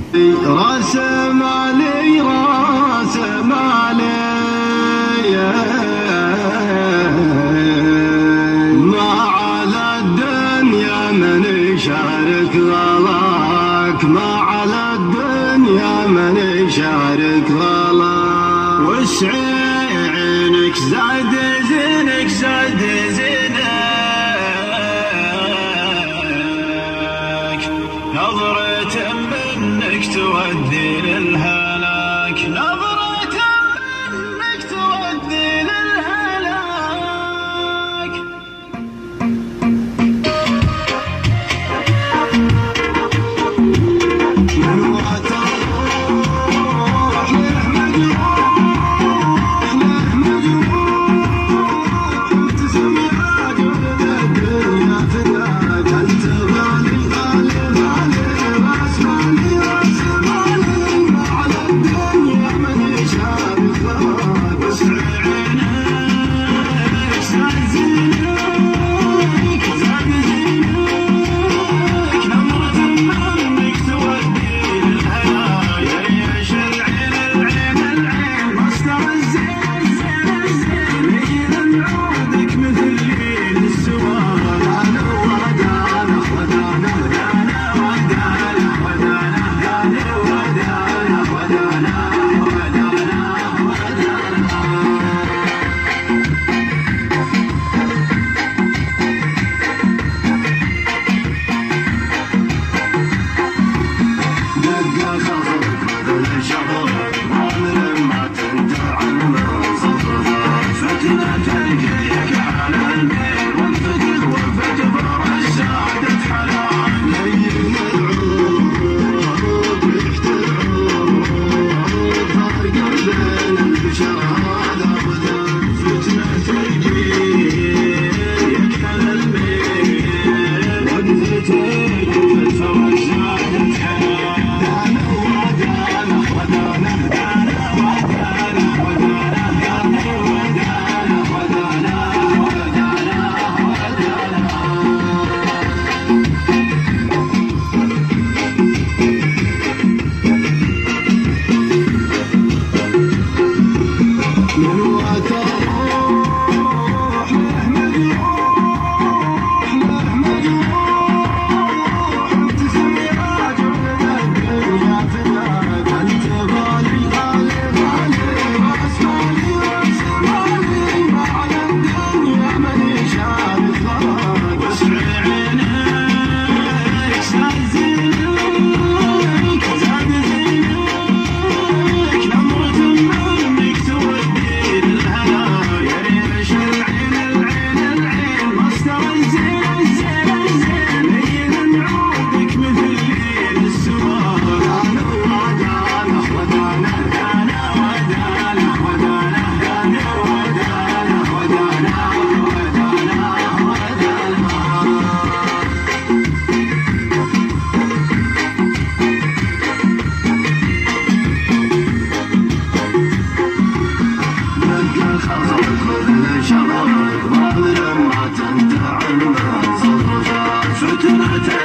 راسم علي راسم علي ما على الدنيا من يشارك غلاك، ما على الدنيا من يشارك غلاك. وسعي عينك زاد زينك زاد زينك، نظرة منك تودي للهلاك، نظرة منك تودي للهلاك. من وقت الروح له مجروح له مجروح، تسمي عجب الدنيا فداك، انت غالي غالي غالي راس مالي راس مالي، ما على الدنيا من يشارك غلاك. وسع عينك زاد زينك زاد زينك، نظرة منك تودي للهلاك. يعيش العين العين العين مصدر الزين الزين الزين، لين نعودك مثل ليل السواد. انا ودانا ودانا ودانا ودانا ودانا ودانا ودانا ودانا دق خطرك مثل شطرك، عامر ما تنتع من صدرك. فتنة تلقيك على الميل وقفتك وقفة بر السعادة حلال. لين العود ريحة العود فرق بين البشر هذا وذا. فتنة تلقيك على الميل وقفتك وقفة بر السعادة حلال. من وقت الروح له مجروح له مجروح، تسمي عجب الدنيا فداك، انت غالي غالي غالي راس مالي راس مالي، ما على الدنيا من يشارك غلاك. وسع عينك زاد زينك زاد زينك، نظرة منك تودي للهلاك. يعيش العين العين العين مصدر الزين الزين الزين، لين نعودك مثل ليل السواد. انا ودانا ودانا ودانا ودانا ودانا ودانا ودانا دق خطرك مثل شررك، ظاهر ما تنتع من صدرك. فتنة